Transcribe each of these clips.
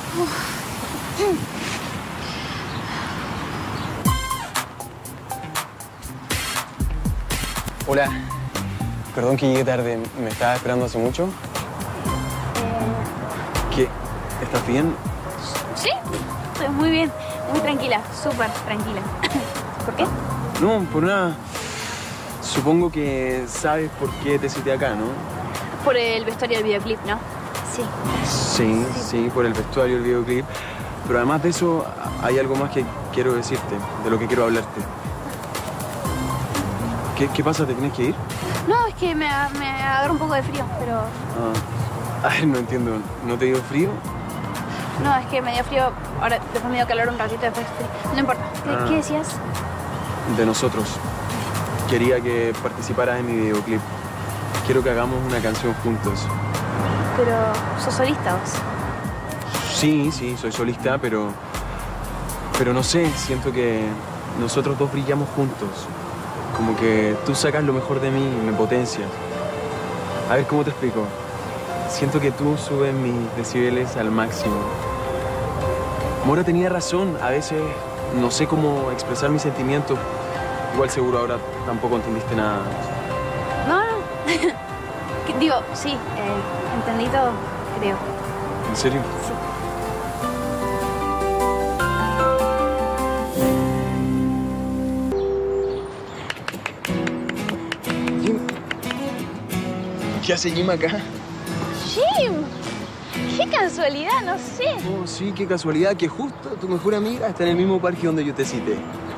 Hola. Perdón que llegué tarde. ¿Me estabas esperando hace mucho? ¿Qué? ¿Estás bien? Sí, estoy muy bien. Muy tranquila, súper tranquila. ¿Por qué? No, por nada. Supongo que sabes por qué te cité acá, ¿no? Por el vestuario del videoclip, ¿no? Sí. Sí, por el vestuario del videoclip. Pero además de eso, hay algo más que quiero decirte, de lo que quiero hablarte. ¿Qué pasa? ¿Te tienes que ir? No, es que me agarra un poco de frío, pero... A ver, no entiendo. ¿No te dio frío? No, es que me dio frío, ahora después me dio calor un ratito, después frío. No importa. ¿Qué decías? De nosotros. Quería que participaras en mi videoclip. Quiero que hagamos una canción juntos. Pero, ¿sos solista vos? Sí, soy solista, pero no sé, siento que nosotros dos brillamos juntos. Como que tú sacas lo mejor de mí y me potencias. A ver, ¿cómo te explico? Siento que tú subes mis decibeles al máximo. Mora tenía razón, a veces no sé cómo expresar mis sentimientos. Igual seguro ahora tampoco entendiste nada. No. Digo, sí, entendí todo, creo. ¿En serio? Sí. Jim. ¿Qué hace Jim acá? ¡Jim! ¡Qué casualidad! No sé. Oh, sí, qué casualidad que justo tu mejor amiga está en el mismo parque donde yo te cité.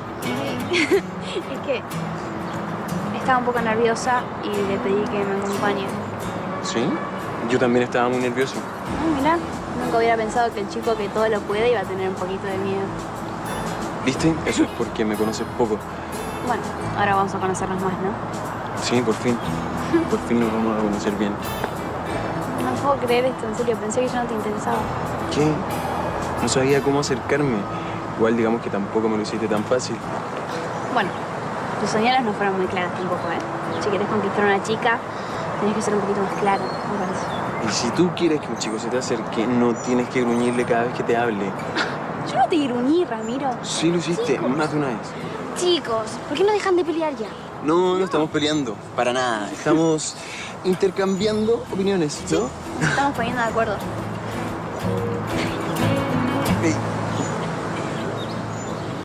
Es que estaba un poco nerviosa y le pedí que me acompañe. ¿Sí? Yo también estaba muy nervioso. Ah, mirá, nunca hubiera pensado que el chico que todo lo puede iba a tener un poquito de miedo. ¿Viste? Eso es porque me conoces poco. Bueno, ahora vamos a conocernos más, ¿no? Sí, por fin. Por fin nos vamos a conocer bien. No puedo creer esto, en serio. Pensé que yo no te interesaba. ¿Qué? No sabía cómo acercarme. Igual digamos que tampoco me lo hiciste tan fácil. Bueno, tus señales no fueron muy claras tampoco, ¿eh? Si querés conquistar a una chica, tenés que ser un poquito más claro, me parece. Y si tú quieres que un chico se te acerque, no tienes que gruñirle cada vez que te hable. Yo no te gruñí, Ramiro. Sí lo hiciste, Chicos. más de una vez. Chicos, ¿por qué no dejan de pelear ya? No estamos peleando, para nada. Estamos intercambiando opiniones, ¿no? Nos estamos poniendo de acuerdo.